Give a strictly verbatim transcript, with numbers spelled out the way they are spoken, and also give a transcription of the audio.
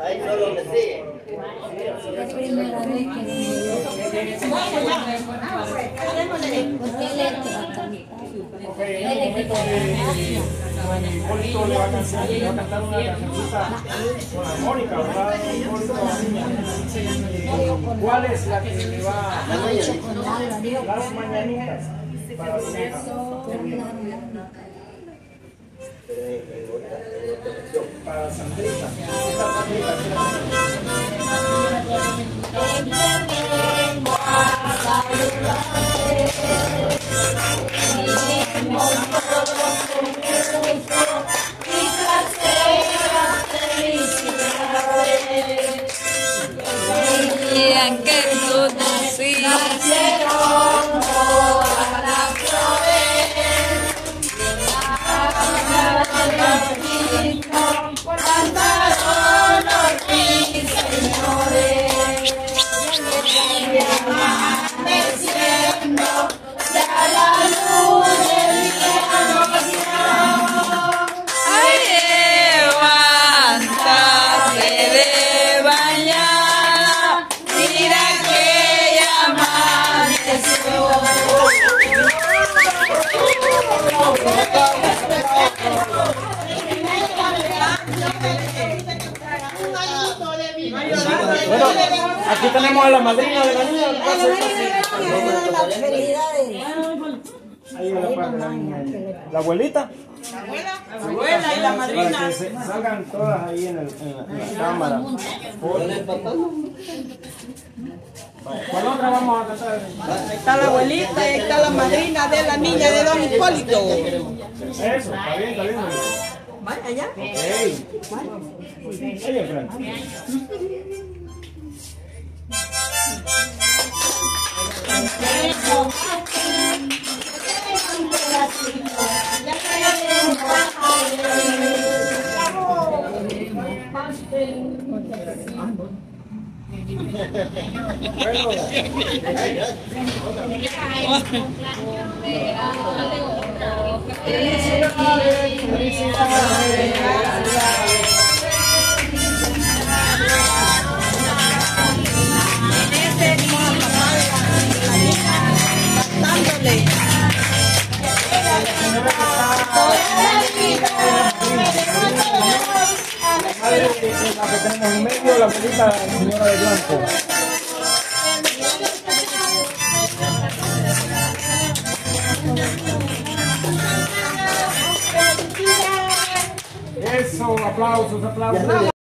Ahí solo me sigue. Es primera vez que viene. Porque él es que va a cantar. Ok, en el momento de Hipólito le va a cantar, le va a cantar una cancioncita con armónica, ¿verdad? Hipólito, niña. ¿Cuál es la que le va a las mañanitas para su hija? Para Sandrita. Esta Sandrita, que conocí Nacieron todas las flores, cantaron los señores, amaneciendo ya la luz del día nos dio. ay, levántate de mañana, mira que ya amaneció. bueno, aquí tenemos a la madrina de la niña. Ahí en la parte de la niña. La abuelita. La abuela y la madrina. Para que se salgan todas ahí en, el, en, la, en la cámara. ¿Cuál otra vamos a cantar? Ahí está la abuelita y ahí está la madrina de la niña de don Hipólito. Eso, está bien, está bien. Vaya allá. Ok. Ahí enfrente. Felicidades, felicidades. Dándole. La que tenemos en medio, la abuelita, la señora de blanco. Eso, aplausos, aplausos.